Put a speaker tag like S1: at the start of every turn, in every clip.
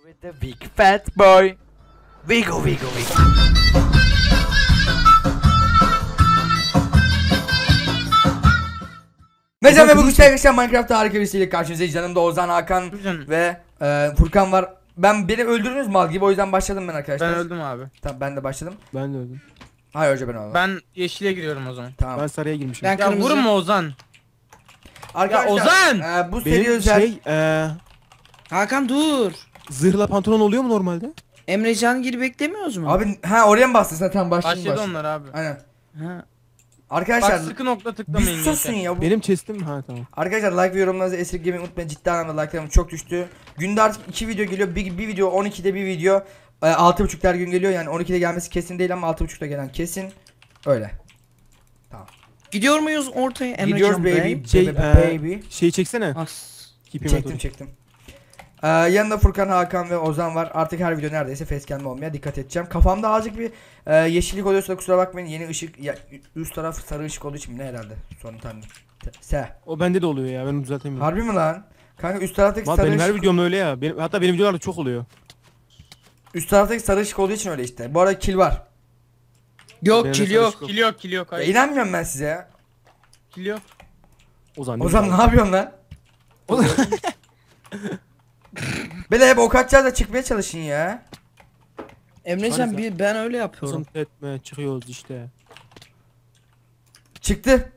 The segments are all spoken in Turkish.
S1: with the big fat boy. Wiggle, wiggle, wiggle. Merhaba bugün arkadaşlar Minecraft'ta harika bir şeyle karşınızdayız. Yanımda Ozan, Hakan ve Furkan var. Beni öldürdünüz mal gibi, o yüzden başladım ben arkadaşlar.
S2: Ben öldüm abi.
S1: Tamam, ben de başladım.
S3: Ben de öldüm.
S1: Hayır hoca, ben öldüm.
S2: Ben yeşile giriyorum o zaman.
S1: Tamam.
S3: Ben sarıya girmişim.
S4: Ben
S2: Ya
S4: kırmızı.
S2: vurma Ozan.
S1: Arkadaşlar,
S2: Ozan!
S1: bu seri
S3: Benim
S1: özel.
S4: Hakan dur.
S3: Zırhla pantolon oluyor mu normalde?
S4: Emrecan gibi beklemiyoruz mu?
S1: Abi oraya mı bastın sen? Tamam, başladım.
S2: Başladı onlar abi.
S1: Aynen.
S4: Ha.
S1: Arkadaşlar
S2: Bak sıkı nokta
S1: bir
S2: tıklamayın.
S1: susun
S2: gençler.
S1: ya.
S3: Benim chest'im ha tamam.
S1: Arkadaşlar like ve yorumlarınızı esirgemeyi unutmayın. Ciddi anlamda like'larım çok düştü. Günde artık 2 video geliyor. Bir video 12'de bir video. 6.30 her gün geliyor. Yani 12'de gelmesi kesin değil ama 6.30'da gelen kesin. Öyle.
S4: Gidiyor muyuz ortaya Emrecan
S1: Gidiyoruz
S4: Bey?
S1: baby.
S3: Şey,
S1: Baby.
S3: Şeyi çeksene.
S4: As.
S1: Çektim. Yanında Furkan, Hakan ve Ozan var. Artık her video neredeyse facecam olmaya dikkat edeceğim. Kafamda azıcık bir yeşillik oluyorsa da kusura bakmayın. Yeni ışık ya, üst taraf sarı ışık olduğu için mi ne herhalde? Son tane.
S3: O bende de oluyor ya, ben onu düzeltemiyorum.
S1: Harbi mi lan? Kanka üst taraftaki
S3: Lan
S1: sarı
S3: benim her
S1: ışık.
S3: videomda öyle ya. Hatta benim videolarda çok oluyor.
S1: Üst taraftaki sarı ışık olduğu için öyle işte. Bu arada kill var.
S4: Yok
S3: Benim
S4: kill
S3: de
S4: yok.
S2: Kill yok kill yok.
S1: Ya,
S2: Hayır.
S1: inanmıyorum ben size ya.
S2: Kill yok.
S1: Ozan ne yapıyorsun lan? Böyle hep ok atacağız da çıkmaya çalışın ya.
S4: Emrecan ben öyle yapıyorum.
S3: Uzun etme, çıkıyoruz işte.
S1: Çıktı.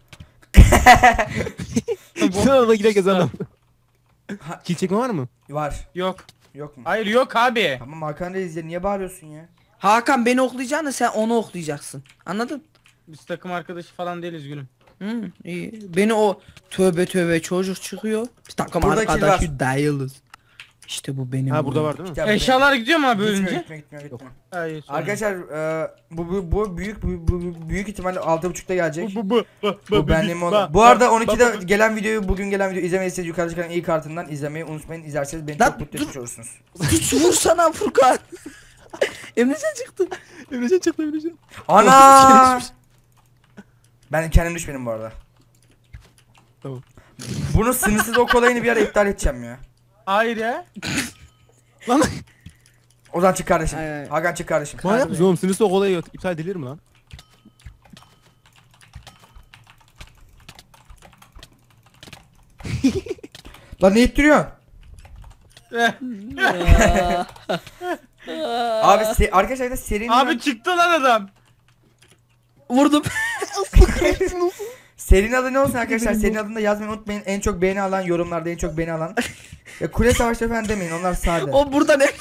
S3: Sen orada girerken adam.
S1: Ha-
S3: Kill çekme var mı?
S1: Var.
S2: Yok.
S1: Yok mu?
S2: Hayır yok abi.
S1: Tamam Hakan Reis ya, niye bağırıyorsun ya?
S4: Hakan beni oklayacaksın da sen onu oklayacaksın. Anladın?
S2: Biz takım arkadaşı falan değiliz gülüm.
S4: İyi. Beni o tövbe çocuk çıkıyor. Biz takım
S1: Burada kill var.
S4: arkadaşı değiliz. İşte bu benim.
S3: Ha burada
S4: oyun.
S3: var değil mi?
S1: Gel
S2: Eşyalar gidiyor mu abi
S1: buraya.
S2: ölünce?
S1: Gitmiyor.
S2: Hayır. sonra.
S1: Arkadaşlar bu büyük ihtimalle 6.30'da gelecek. Bu benim olan. Bu arada 12'de gelen videoyu, bugün gelen videoyu izlemediyseniz yukarıda çıkan iyi kartından izlemeyi unutmayın. İzlerseniz beni
S4: Lan
S1: çok mutlu etmiş olursunuz.
S4: Hiç vursana Furkan. Emrecan çıktı.
S3: Emrecan çıktı Emrecan.
S1: Ana! Ben kendim düşmedim bu arada.
S3: Tamam.
S1: Bunu sınırsız ok olayını bir ara iptal edeceğim ya.
S2: Hayır ya.
S3: Lan
S1: Ozan çık kardeşim.
S4: Ay.
S1: Hakan çık kardeşim.
S3: manyak mısın oğlum? Sınırsız o olayı iptal edilir mi lan?
S1: Lan ne ittiriyorsun? Abi arkadaşlar da serinin
S2: Abi çıktı lan adam.
S4: Vurdum.
S1: serinin adı ne olsun arkadaşlar? Serinin adını da yazmayı unutmayın. En çok beğeni alan, yorumlarda en çok beğeni alan. Ya kule savaşları falan demeyin, onlar sade.
S4: O burada ne?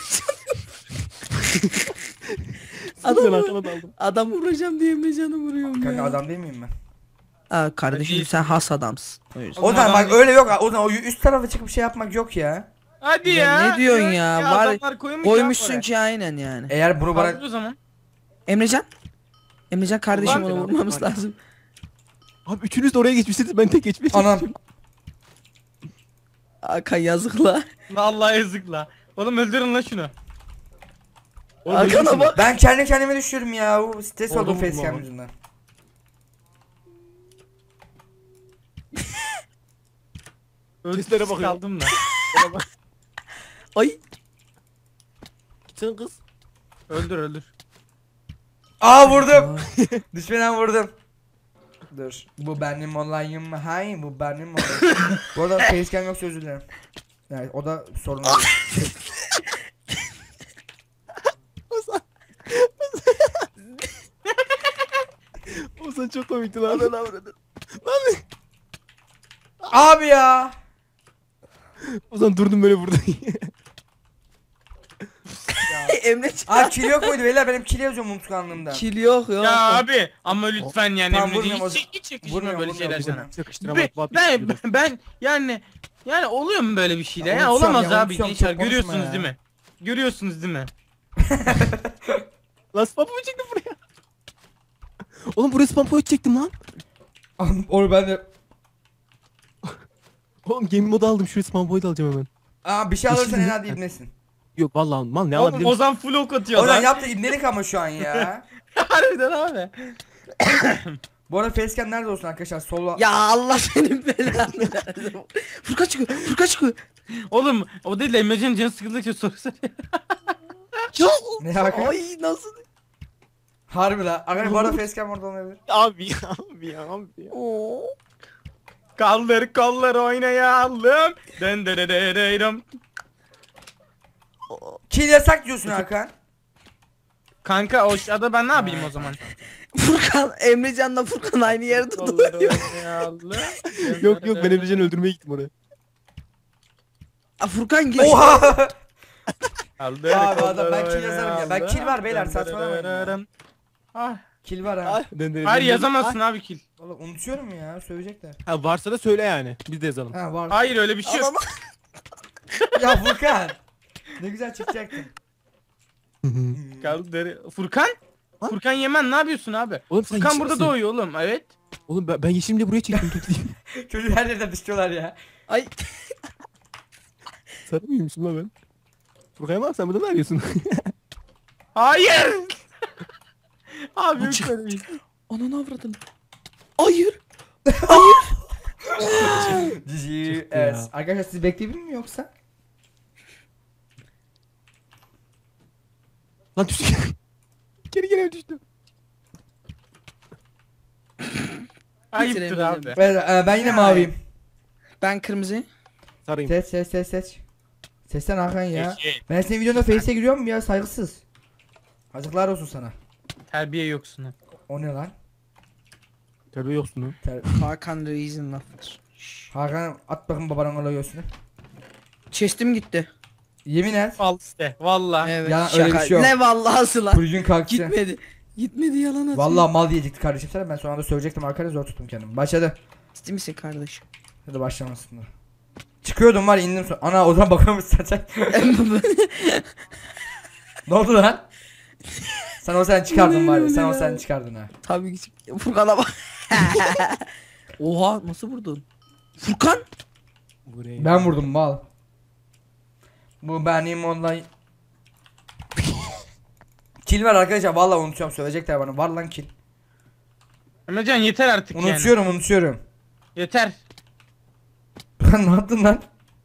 S3: Sen arkana daldın.
S4: Adam vuracağım diye Emrecan'ı vuruyorum
S1: Kanka
S4: ya.
S1: adam değil miyim ben?
S4: Kardeşim
S2: Hadi.
S4: sen has adamsın. O yüzden.
S1: O zaman
S2: adam
S1: bak
S2: değil.
S1: öyle yok. O zaman o üst tarafa çıkıp şey yapmak yok ya.
S2: Hadi
S4: Ya
S2: ya.
S4: ne diyorsun ya? Var-
S2: adamlar koymuş
S4: Koymuşsun
S2: ya
S4: ki aynen yani.
S1: Eğer bunu
S2: oraya.
S1: bana
S2: O zaman.
S4: Emrecan kardeşim
S2: Ulan
S4: onu
S3: benim
S4: vurmamız
S3: var ya.
S4: lazım.
S3: Abi üçünüz de oraya geçmişsiniz, ben tek geçmeye
S1: anam
S3: çalışıyorum.
S4: Hakan yazıkla.
S2: Vallahi yazık la. Oğlum öldürün la şunu.
S3: Oğlum,
S4: Hakan'a
S3: ölürsün.
S4: bak.
S1: ben kendi kendime düşüyorum ya. O stres
S3: Orada
S1: oldum
S3: vurdum
S1: facecam
S3: ama.
S1: yüzünden.
S2: Öldürün
S3: Seslere bakıyorum.
S2: kaldım la.
S4: Ay.
S3: Sen kız.
S2: Öldür.
S1: Aa vurdum. Düşmeden vurdum. Dur. Bu benim olayım mı? Hayır, bu benim olayım. Bu arada facecam yoksa özür dilerim. Yani o da sorun değil.
S3: O sen çok komikti lan. Lan
S1: Abi ya.
S3: o zaman durdum böyle burada.
S4: Emrecan.
S1: Abi kill yok muydu beyler? Benim kill yazıyorum unutkanlığımdan.
S4: Kill yok.
S2: Ya abi ama lütfen yani
S1: Tamam,
S2: Emre'ciğim
S1: vurmuyorum
S2: hiç yakışmıyor
S1: Vurmuyorum,
S2: böyle şeyler
S1: vurmuyorum.
S2: sana.
S3: Yakıştıramadık.
S2: Ben yani oluyor mu böyle bir şeyler?
S1: Ya
S2: Ya
S1: unutuyorum
S2: olamaz
S1: ya,
S2: abi
S1: unutuyorum,
S2: gençler,
S1: çok konuşma
S2: görüyorsunuz
S1: ya.
S2: değil mi? Görüyorsunuz değil mi?
S3: Lan spam point çektim buraya. Oğlum buraya spam point çektim lan.
S1: Onu ben de.
S3: Oğlum game modu aldım, şuraya spam point alacağım hemen.
S1: Aa bir şey alırsan
S3: Yeşil
S1: en
S3: mi?
S1: hadi ibnesin.
S3: Yok vallahi mal ne
S2: Oğlum
S3: alabilirim?
S2: Ozan full ok atıyor
S1: Oradan
S2: lan.
S1: yaptı ibnelik ama şu an ya.
S2: Harbiden abi.
S1: Bu arada facecam nerede olsun arkadaşlar? Sola.
S4: Ya Allah senin belanı versin. Furkan çıkıyor.
S2: Oğlum o değil de Emrecan canı sıkıldıkça soru soruyor.
S4: Ya.
S1: Ne Hakan?
S4: Ay nasıl?
S1: Harbi la. Arkadaşlar bu arada facecam orada olmayabilir.
S3: Abi ya abi ya abi ya.
S4: Oo.
S2: Kaldır kollar oynayalım. Döndürürürüm.
S1: Kill yasak diyorsun Hakan.
S2: Kanka o aşağıda ben ne yapayım o zaman?
S4: Furkan, Emrecan'la Furkan aynı yerde
S2: Kollar
S4: duruyor.
S2: oynayalım.
S3: Yok yok ben Emrecan'ı öldürmeye gittim oraya.
S4: Aa, Furkan gir.
S1: Oha!
S2: Kaldır
S1: Abi adam,
S2: kollar
S1: ben kill yazarım ya. Ben kill var beyler,
S2: oynayalım.
S1: saçmalamayın ya.
S2: Ah.
S1: Kill var ha.
S2: Hayır yazamazsın abi kill.
S1: Oğlum unutuyorum ya, söyleyecekler.
S3: Ha varsa da söyle yani. Biz de yazalım.
S1: Ha var.
S2: Hayır öyle bir şey yok.
S1: Ya Furkan. Ne güzel çıkacaktın.
S2: Kaldır. Furkan? Furkan Yemen ne yapıyorsun abi?
S3: Oğlum sen
S2: Furkan
S3: yeşil
S2: burada
S3: misin?
S2: doğuyor oğlum. Evet.
S3: Oğlum ben yeşilimle buraya çektim tutayım.
S1: Çocuğu her yerden dışlıyorlar ya.
S4: Ay.
S3: Sarı mıymışım lan ben? Furkan Yaman sen burada ne arıyorsun?
S2: Hayır. Abi yok
S4: Açık.
S2: öyle bir şey.
S4: Ananı avradın. Hayır.
S1: GG.
S3: Çıktı
S1: Evet.
S3: ya.
S1: Arkadaşlar siz bekleyebilir mi yoksa?
S3: Lan düştü. Geri geri düştüm.
S2: Ayıptır
S4: Bitiremedim.
S2: abi.
S1: Ben yine maviyim.
S4: Ben kırmızı.
S3: Sarayım.
S1: Seç. Sesten Hakan ya.
S2: Eşek.
S1: Ben senin videonda face'e giriyorum ya, saygısız. Yazıklar olsun sana.
S2: Terbiye yoksun ha.
S1: O ne lan?
S3: Terbiye yoksun lan.
S4: Hakan Reis'in lafıdır.
S1: Hakan at bakın babanın olay göğsüne.
S4: Chest'im gitti.
S1: Yemin et.
S2: Al işte. Valla.
S4: Evet.
S1: Ya öyle bir şey yok.
S4: Ne vallahsı lan.
S1: Kulücün kalktı.
S4: Gitmedi. Gitmedi yalan atıyor.
S1: Vallahi mal diyecekti kardeşim sana, ben sonra da söyleyecektim arkadaşlar, zor tuttum kendimi. Başladı.
S4: Ciddi misin kardeşim?
S1: Hadi başlamasın da. Çıkıyordum var, indim sonra. Ana o zaman bakıyormuşsun sen. Ne oldu lan? Sen çıkardın var ya. Sen çıkardın ha.
S4: Tabii ki. Furkan'a bak. Oha nasıl vurdun? Furkan?
S3: Buraya.
S1: Ben vurdum mal. Bu benim online. Kill var arkadaşlar, vallahi unutuyorum, söyleyecekler bana. Var lan kill.
S2: Emrecan yeter artık yani.
S1: Unutuyorum.
S2: Yeter.
S1: Lan ne yaptın lan?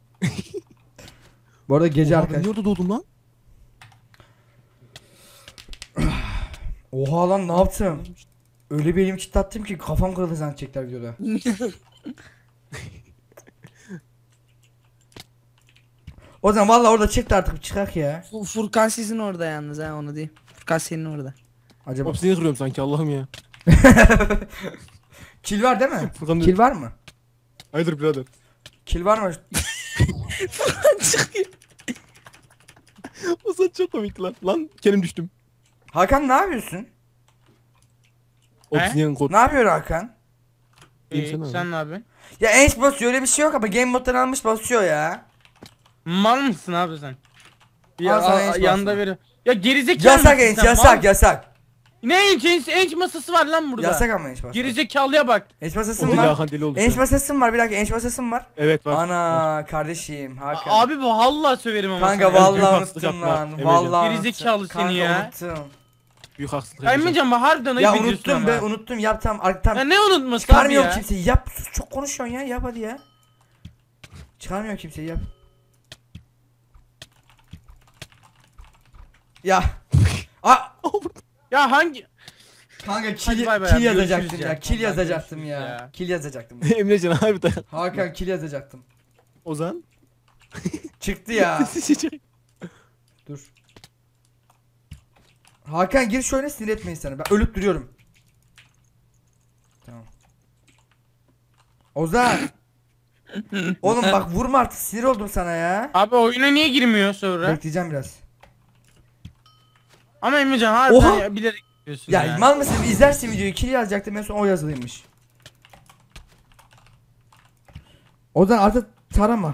S1: Bu arada gece
S3: Oha, ben
S1: arkadaşlar.
S3: niye orada doğdum lan?
S1: Oha lan, ne yaptım? Öyle bir elim kilitlattım ki kafam kırıldı zannedecekler videoda. O zaman vallahi orada çıktı, artık çıkak ya.
S4: Furkan sizin orada yalnız ha onu değil. Furkan senin orada.
S1: Acaba
S3: Hepsini kırıyorum sanki Allah'ım ya.
S1: kill var değil mi?
S3: Furkan
S1: Kill var mı?
S3: Hayırdır birader.
S1: Kill var mı?
S4: Çıkıyor.
S3: O saç çok komikti lan. Lan kendim düştüm.
S1: Hakan ne yapıyorsun?
S3: Obsidian kod.
S1: Ne yapıyor Hakan?
S3: İyiyim, sen ne
S2: Sen ne yapıyorsun?
S1: Ya enç basıyor, öyle bir şey yok ama game moddan almış basıyor ya.
S2: Mal mısın abi sen?
S1: Al sana enç
S2: Yanda
S1: basma.
S2: veriyor. Ya gerizekalı
S1: Yasak
S2: mısın
S1: enç,
S2: sen?
S1: yasak
S2: Mal-
S1: yasak.
S2: Ne enç masası var lan burada.
S1: Yasak ama enç basma.
S2: Gerizekalıya bak.
S1: Enç
S3: O
S1: masasım
S3: deli
S1: var.
S3: Hakan deli oldu.
S1: Enç
S3: şu an.
S1: masasım var, bir dakika, enç masasım var.
S3: Evet var. var.
S1: Ana kardeşim Hakan.
S2: Abi bu vallahi söverim ama
S1: Kanka
S2: sana.
S1: vallahi
S3: büyük
S1: unuttum
S3: haksızlık yapma,
S1: lan.
S3: Emrecan.
S1: Vallahi
S2: Gerizekalı
S1: unuttum.
S2: seni ya.
S1: Kanka unuttum.
S3: Büyük haksızlık.
S2: Ya Emrecan bak harbiden ayıp
S1: Ya
S2: ediyorsun
S1: unuttum
S2: ama.
S1: be, unuttum, yap tam arktan.
S2: Ya ne unutması abi
S1: Çıkarmıyorum
S2: ya?
S1: kimseyi, yap, sus, çok konuşuyorsun ya, yap hadi ya. Çıkarmıyorum kimseyi, yap. Ya.
S2: Ya hangi?
S1: Kanka
S2: Hadi
S1: kill,
S2: bay bay
S1: kill
S2: abi,
S1: yazacaktım
S2: görüşürüz
S1: ya,
S2: ya.
S1: kill
S2: Vallahi
S1: yazacaktım
S2: görüşürüz
S1: ya.
S2: ya.
S1: Kill yazacaktım.
S3: Emrecan harbiden.
S1: Hakan kill yazacaktım.
S3: Ozan.
S1: Çıktı ya. Dur. Hakan gir şöyle, sinir etme insanı. Ben ölüp duruyorum. Tamam. Ozan. Oğlum bak vurma artık, sinir oldum sana ya.
S2: Abi oyuna niye girmiyor sonra?
S1: Bekleyeceğim biraz.
S2: Ama Emrecan harbiden
S1: Oha!
S2: ya, bilerek yapıyorsun
S1: Ya
S2: ya.
S1: mal mısın? İzlersin videoyu. Kill yazacaktım, en son o yazılıymış. Ozan artık tarama.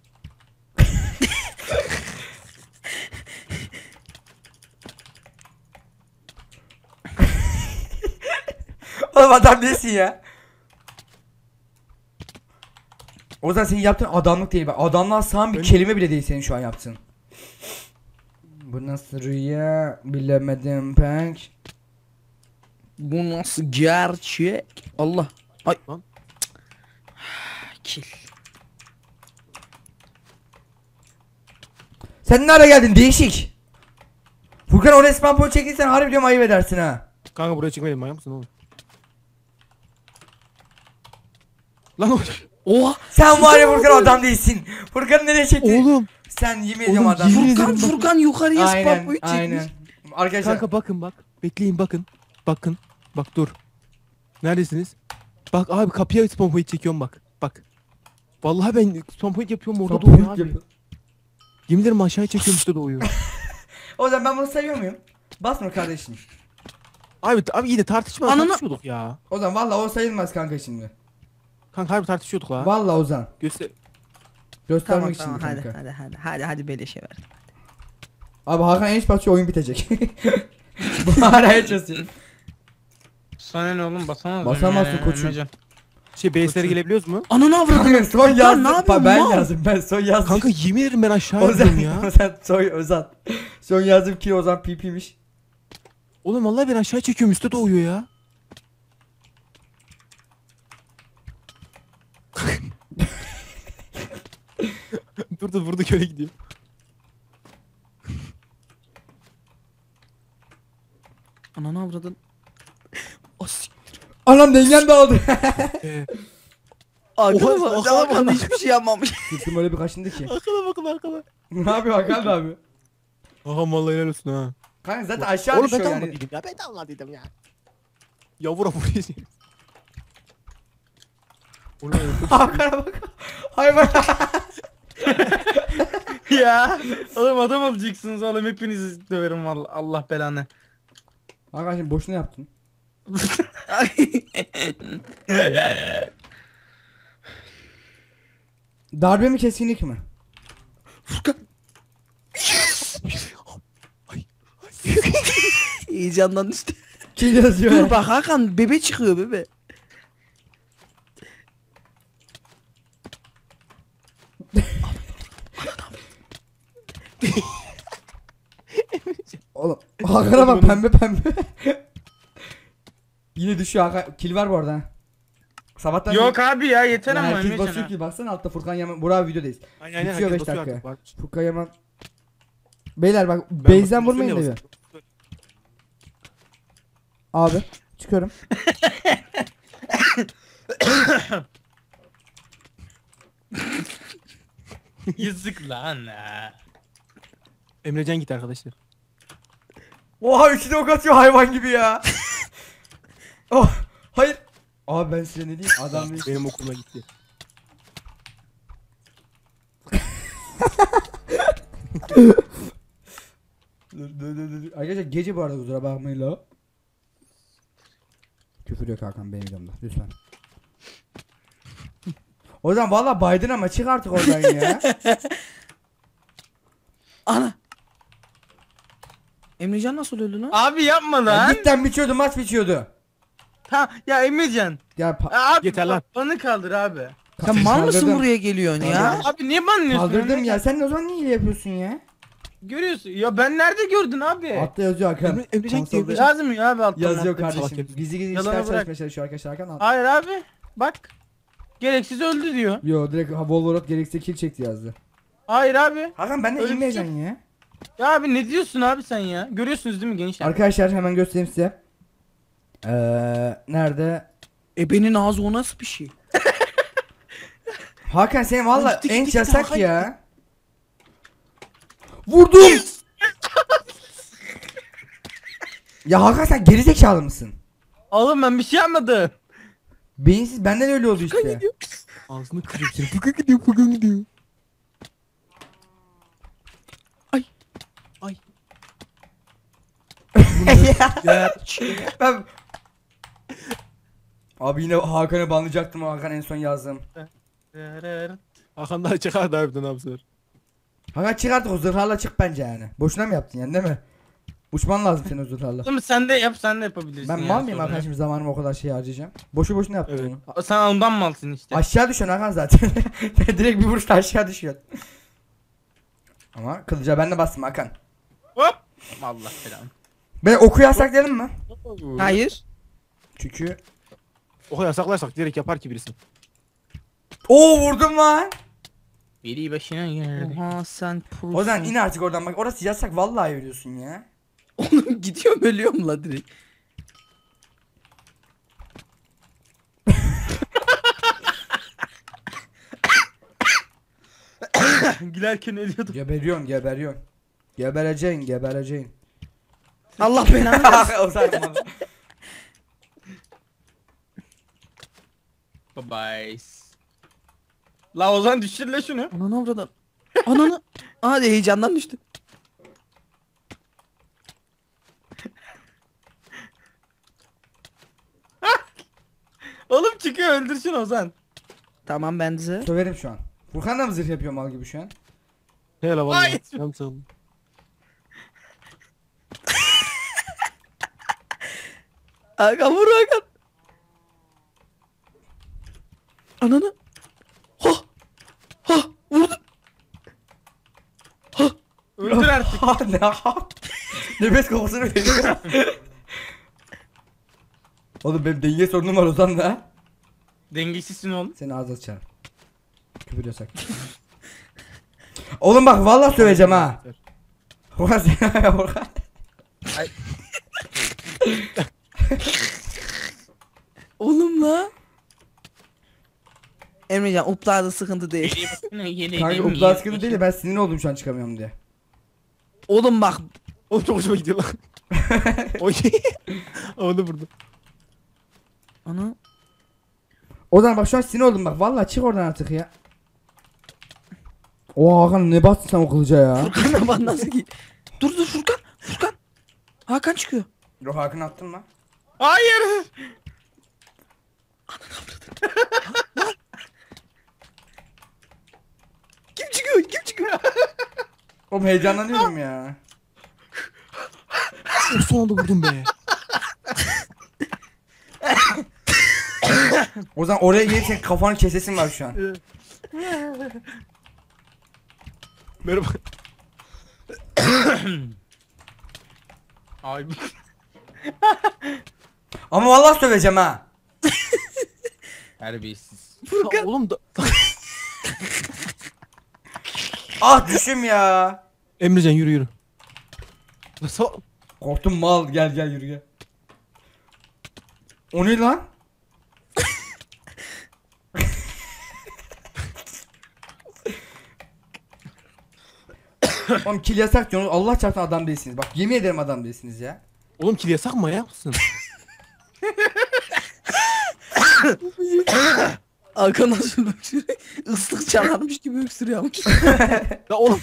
S1: Oğlum adam değilsin ya. Ozan senin yaptığın adamlık değil bak. Adamlığa sığan bir
S3: Ben-
S1: kelime bile değil senin şu an yaptığın. Bu nasıl rüya bilemedim pek.
S4: Bu nasıl gerçek? Allah. Ay.
S3: Lan.
S4: Kill.
S1: Sen ne ara geldin değişik. Furkan o resmen point çekilsen harbi diyorum ayıp edersin ha.
S3: Kanka buraya çıkmayalım, manyak mısın oğlum? Lan oğlum.
S4: Oha.
S1: Sen var ya Furkan adam değilsin. Furkan nereye çekti?
S3: Oğlum.
S1: Sen yemin ediyorum
S3: Oğlum,
S1: adam.
S3: yemin
S4: Furkan
S3: ederim bak-
S4: Furkan yukarıya spam
S1: Aynen
S4: point
S1: aynen.
S4: çekmiş.
S1: Arkadaşlar
S3: Kanka bakın bak. Bekleyin bakın. Bakın. Bak dur. Neredesiniz? Bak abi kapıya spawn point çekiyorum bak. Bak. Vallahi ben spawn point yapıyorum orada
S1: Sapık
S3: doğuyor abi.
S1: yapıyor.
S3: Yemin ederim aşağıya çekiyorum işte doğuyor.
S1: O zaman ben bunu sayıyor muyum? Basma kardeşim.
S3: Abi yine
S4: Ananı-
S3: tartışıyorduk ya.
S1: O zaman valla o sayılmaz kanka şimdi.
S3: Kanka harbi tartışıyorduk la.
S1: Valla Ozan.
S3: Göster.
S1: Göstermek
S4: Tamam
S1: için
S4: tamam hadi
S1: kanka.
S4: hadi beleşe ver.
S1: Abi Hakan en basıyor oyun bitecek. Bu araya çözüyor.
S2: Sana ne oğlum basamaz.
S1: Basamazsın koçum.
S3: Base'lere gelebiliyoruz mu?
S4: Ananı avradım.
S1: Kanka son
S4: Furkan, ne
S1: yazdım.
S4: yapıyorsun
S1: Ben
S4: lan?
S1: yazdım. Ben son yazdım.
S3: Kanka yemin ederim ben aşağı
S1: Ozan,
S3: yazdım ya.
S1: Ozan, Ozan. Son yazdım ki Ozan PP'miş.
S3: Oğlum vallahi ben aşağı çekiyorum üstte doğuyor ya. dur vurdu köye gidiyor.
S4: Ananı avradın. O siktir.
S1: Anam dengem dağıldı.
S4: Hakan
S3: Oha,
S4: Hakan hiçbir şey yapmamış.
S1: Sırtım öyle bir kaşındı ki.
S3: Arkada bakın arkada.
S1: Ne yapıyor Hakan abi?
S3: Aha vallahi helal olsun ha.
S1: Kanka zaten aşağı
S3: Oğlum ben
S1: düşüyor
S3: de
S1: yani.
S3: almadıydım ya, ben de almadıydım ya. Yavura buraya. Oğlum
S1: Hakan'a bak. Hayvan.
S2: Ya oğlum adam olacaksınız oğlum hepinizi döverim vallahi Allah belanı.
S1: Hakan şimdi boşuna yaptın. Darbe mi kesinlik mi?
S4: Heyecandan işte.
S1: Kim yazıyor?
S4: Dur bak Hakan bebe çıkıyor bebe.
S1: Oğlum Hakan'a bak pembe pembe. Yine düşüyor Hakan. Kill var bu arada. Ha. Sabahtan
S2: Yok abi ya yeter
S1: Ya
S2: ama
S1: herkes
S2: Emrecan
S1: basıyor
S2: ha.
S1: ki baksana altta Furkan Yaman. Burak videodayız.
S3: Aynen
S1: Bitiyor
S3: herkes
S1: 5
S3: basıyor
S1: dakika.
S3: artık, varmış.
S1: Furkan Yaman. Beyler bak
S3: Ben
S1: base'den
S3: basıyorum,
S1: vurmayın
S3: üstüne
S1: diyor.
S3: basıyorum.
S1: Abi çıkıyorum.
S2: Yazık lan ha.
S3: Emrecan git arkadaşlar.
S1: Oha üçüne ok atıyor hayvan gibi ya. Oh hayır. Abi ben size ne diyeyim adam değil.
S3: Benim okuluma gitti.
S1: Dur. Arkadaşlar gece bu arada kusura bakmayın la. Küfür yok Hakan benim videomda lütfen. O zaman valla Biden ama çık artık oradan ya.
S4: Ana. Emrecan nasıl öldü lan?
S2: Abi yapma
S1: Ya
S2: lan.
S1: cidden bitiyordu maç bitiyordu.
S2: Ha ya Emrecan.
S1: Ya
S2: Abi
S3: Yeter lan.
S2: Bana kaldır abi.
S4: Sen mal mısın
S1: kaldırdım.
S4: buraya geliyorsun ya?
S2: Abi niye banlıyorsun?
S1: Kaldırdım
S2: Emrecan?
S1: ya sen o zaman niye hile yapıyorsun ya?
S2: Görüyorsun. Ya ben nerede gördün abi?
S1: Altta yazıyor Hakan.
S3: Emrecan
S1: Konsolda
S3: gitti.
S2: Yazmıyor abi alttan.
S1: yazıyor
S2: alttan.
S3: Salak
S1: kardeşim.
S3: herif.
S1: Gizli
S2: Yalanı
S1: işler
S2: bırak.
S1: çalışmaya çalışıyor arkadaşlar Hakan. Al.
S2: Hayır abi. Bak. Gereksiz öldü diyor.
S1: Yo direkt Wolverot gerekse kill çekti yazdı.
S2: Hayır abi.
S1: Hakan ben de
S2: Öyle bir şey
S1: inmeyeceksin ya.
S2: Ya abi ne diyorsun abi sen ya? Görüyorsunuz değil mi gençler?
S1: Arkadaşlar hemen göstereyim size. Nerede?
S4: Ebenin ağzı o nasıl bir şey?
S1: Hakan senin valla
S4: Gitti,
S1: en
S4: gitti,
S1: yasak
S4: Hakan
S1: ya. Vurdum. Ya Hakan sen gerizekalı mısın?
S2: Oğlum ben bir şey yapmadım.
S1: Beyinsiz benden öyle oldu işte.
S3: Ağzını kırayım seni. Bugün gidiyor. Ay.
S1: Ya, ben... Abi yine Hakan'ı banlayacaktım Hakan en son yazdım.
S3: Hakan daha çıkardı harbiden abi bu sefer.
S1: Hakan çık artık o zırhlarla çık bence yani. Boşuna mı yaptın yani değil mi? Uçman lazım senin o zırhlarla.
S2: Oğlum sen de yap sen de yapabilirsin.
S1: Ben
S2: ya,
S1: mal mıyım
S2: sorun
S1: Hakan
S2: yok.
S1: şimdi zamanımı o kadar şey harcayacağım. Boşuna yaptım
S3: Evet.
S1: onu.
S2: Sen ondan malsın işte.
S1: Aşağı düşüyorsun Hakan zaten. Direkt bir vuruşta aşağı düşüyorsun. Ama kılıca ben de bastım Hakan.
S2: Hop. Allah belanı.
S1: Ben oku yasaklayalım mı?
S4: Hayır.
S1: Çünkü...
S3: O kadar saklarsak direkt yapar ki birisi.
S1: Oo vurdum lan.
S2: Biri başına geldi.
S4: Oha sen prosun.
S1: Ozan in artık oradan bak. Orası yasak vallahi ölüyorsun ya.
S4: Oğlum gidiyorum ölüyorum la direkt.
S2: Gülerken ölüyordum.
S1: Geberiyorsun geberiyorsun. Gebereceksin gebereceksin.
S4: Allah belanı versin.
S1: Ozan bana.
S2: Bye bye. La Ozan düşür la şunu.
S4: Ananı avradan. Ananı. Hadi heyecandan düştü.
S2: Oğlum çıkıyor öldürsün Ozan.
S4: Tamam ben size.
S1: Söverim şu an. Furkan da mı zırh yapıyor mal gibi şu an?
S3: Hele
S2: Ay.
S3: vallahi. Canım sağlam.
S4: Hakan vur Hakan. Ananı. Ha. Ha. Vurdum.
S2: Öldür artık.
S1: Ne nefes kokusunu veriyor. Oğlum benim denge sorunum var Ozan da.
S2: Dengesizsin oğlum.
S1: Seni ağzına sıçarım. Küfür yasak. Oğlum bak vallahi söveceğim ha. Furkan sen Furkan.
S4: Oğlum la. Emrecan uplarda sıkıntı değil.
S2: Biri başına geldi.
S1: Kanka uplar sıkıntı değil de ben sinir oldum şu an çıkamıyorum diye.
S4: Oğlum bak.
S3: Oğlum çok hoşuma gidiyor lan. Oy. Onu vurdu.
S4: Ana.
S1: Ozan bak şu an sinir oldum bak vallahi çık oradan artık ya. O Hakan ne bastın sen o kılıca ya.
S4: Furkan'a bak nasıl ki. Dur dur Furkan. Furkan. Hakan çıkıyor.
S1: Yok Hakan attın mı?
S2: Hayır.
S4: Kim çıkıyor? Kim çıkıyor?
S1: Oğlum heyecanlanıyorum ya.
S3: O son anda vurdum be.
S1: Ozan oraya gelirsen kafanı kesesin var şu an.
S3: Merhaba.
S2: Ay.
S1: Ama vallahi söveceğim ha.
S2: Terbiyesiz.
S3: Ya oğlum da...
S1: Ah düşüm ya.
S3: Emrecan yürü yürü. La sal...
S1: Korktum mal gel gel yürü gel. O ne lan? Oğlum kill yasak diyorsunuz Allah çarpsın adam değilsiniz. Bak yemin ederim adam değilsiniz ya.
S3: Oğlum kil yasak mı ya mısın?
S4: Hakan nasıl öksürüyor? Islık çalarmış gibi öksürüyormuş.
S3: Ya oğlum.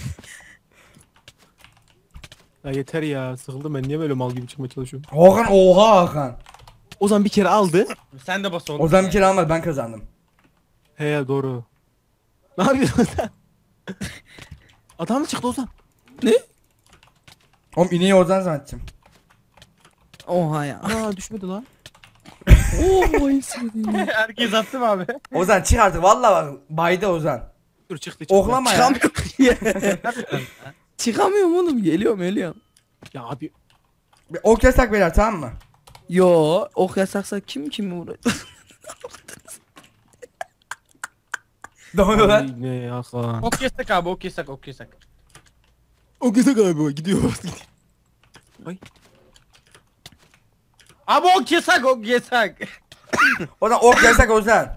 S3: Ya yeter ya sıkıldım ben niye böyle mal gibi çıkmaya çalışıyorum.
S1: Hakan oha Hakan.
S3: Ozan bir kere aldı.
S2: Sen de bas oğlum.
S1: Ozan bir kere almadı ben kazandım.
S3: He ya doğru. Ne yapıyorsun sen? Adam mı çıktı Ozan?
S1: Oğlum ineği Ozan zannettim.
S4: Oha ya.
S3: Aa düşmedi lan.
S4: Oo ismi.
S2: Herkes attı mı abi?
S1: Ozan çık artık vallahi bak baydı Ozan.
S3: Dur çıktı çıktı.
S1: Oklama ya.
S4: Çıkamıyorum. Çıkamıyorum oğlum. Geliyorum.
S3: Ya abi.
S1: Bir ok yasak beyler tamam mı?
S4: Yo ok yasaksa kim kimi vuracak?
S1: Ne oluyor lan?
S3: Ay, ne ya Hakan.
S2: Ok yasak abi ok yasak ok yasak.
S3: O güzel galiba gidiyor.
S2: Abi ok yasak ok yasak.
S1: Ozan ok yasak Ozan.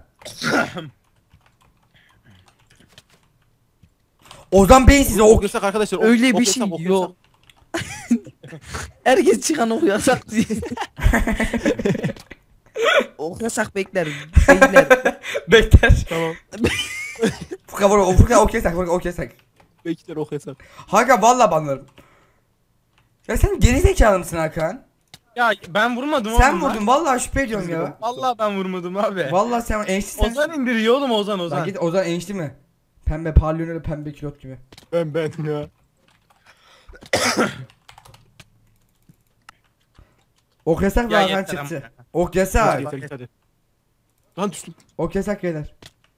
S1: Ozan beyinsiz
S3: Ok
S1: ok.
S3: yasak arkadaşlar.
S4: Öyle
S3: ok
S4: bir
S3: yasak,
S4: şey
S3: ok
S4: yok. Herkes çıkan ok yasak diye. Ok yasak bekler. Bekler.
S1: Bekler.
S3: Tamam.
S1: Furkan vur Furkan ok yasak Furkan ok yasak.
S3: Bekler ok yasak.
S1: Hakan vallahi banlarım. Ya sen geri zekalı mısın Hakan?
S2: Ya ben vurmadım oğlum.
S1: Sen
S2: lan.
S1: vurdun vallahi şüphe ediyorum ya.
S2: Vallahi ben vurmadım abi.
S1: Vallahi sen enişti sen.
S2: Ozan indiriyor oğlum Ozan
S1: Lan
S2: Ozan.
S1: git Ozan enişti mi? Pembe parlıyor öyle pembe kilot gibi.
S3: Ben ya.
S1: Ok yasak
S2: Ya
S1: ve Hakan
S2: yeter
S1: çıktı.
S2: ama.
S1: Ok yasak.
S3: Yeter git hadi. Lan düştüm.
S1: Ok yasak beyler.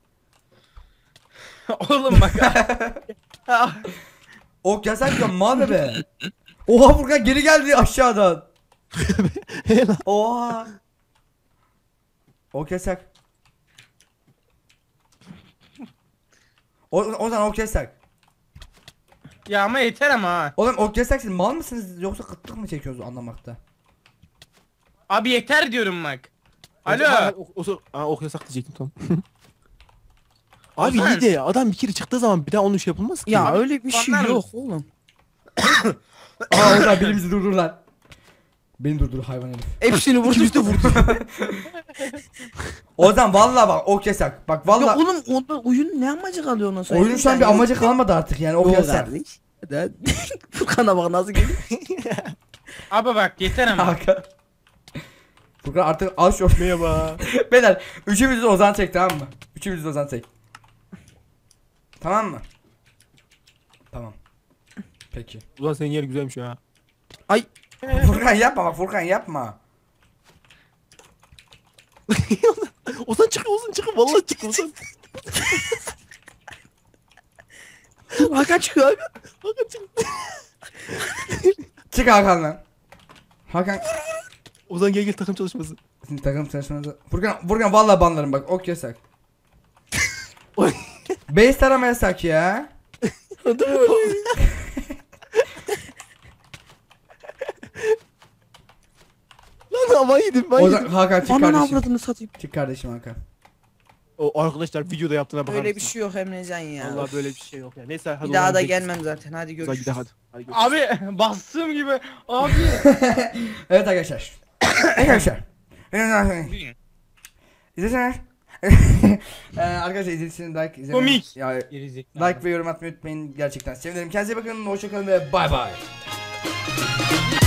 S2: Oğlum bak.
S1: Ok yasak diyorum mal be. Oha Furkan geri geldi aşağıdan.
S3: He lan.
S1: Oha. Ok yasak. O zaman ok yasak.
S2: Ya ama yeter ama ha.
S1: Oğlum ok yasak, siz mal mısınız yoksa kıtlık mı çekiyorsunuz anlamakta?
S2: Abi yeter diyorum bak.
S3: Ha,
S2: Alo.
S3: ok yasak diyecektim tamam. Abi
S2: Ozan.
S3: iyi de ya, adam bir kere çıktığı zaman bir daha onun şey yapılmaz ki.
S4: Ya öyle bir şey
S2: Anlar
S4: yok oğlum.
S1: Aa o zaman birimizi durdur lan. Beni durdur hayvan herif.
S4: Hepsini vurdu.
S3: İkimiz de vurdu.
S1: O zaman vallahi bak ok yasak. Bak
S4: Ya
S1: vallahi
S4: oğlum onda oyun ne amacı kalıyor ondan sonra?
S1: oyunun şu an bir amacı kalmadı artık yani ok
S4: Yok
S1: yasak.
S4: kardeş. Hadi. Furkan'a bak nasıl geliyor.
S2: Abi bak yeter ama.
S1: Hakan. Furkan artık al şu.
S3: Merhaba.
S1: Beyler üçümüzü de Ozan çek tamam mı? Üçümüzü de Ozan çek. Tamam mı? Tamam. Peki.
S3: Ulan senin yer güzelmiş ha.
S4: Ay
S1: Furkan yapma bak, Furkan yapma.
S3: Ozan çık, Ozan çık, vallahi çık Ozan.
S4: Hakan çıkıyor Hakan.
S3: Hakan çık.
S1: Çık Hakan lan. Hakan
S3: Ozan gel takım çalışması.
S1: sizin takım çalışmanızı. Furkan vallahi banlarım bak, ok yasak.
S3: Oy.
S1: Base tarama yasak ya.
S3: Lan ama yedim ben
S1: Ozan,
S3: yedim.
S1: Hakan çık
S4: Aman
S1: kardeşim.
S4: avradını satayım.
S1: Çık kardeşim Hakan.
S3: O arkadaşlar videoda yaptığına bakar
S4: Böyle bir
S3: mısın?
S4: şey yok Emrecan ya.
S3: Allah böyle bir şey yok ya. Neyse hadi.
S4: Bir daha
S3: Ozan
S4: da
S3: gidelim.
S4: gelmem zaten. Hadi
S3: Ozan
S4: görüşürüz.
S3: gidelim hadi. Hadi görüşürüz.
S2: Abi bastığım gibi. Abi.
S1: Evet arkadaşlar. Arkadaşlar. İzlesene. Arkadaşlar izlediğiniz like izlemeyi.
S2: Komik.
S1: Ya,
S2: Gerizekalı.
S1: like ve yorum atmayı unutmayın. Gerçekten sevinirim. Kendinize iyi bakın. Hoşçakalın ve bay bay.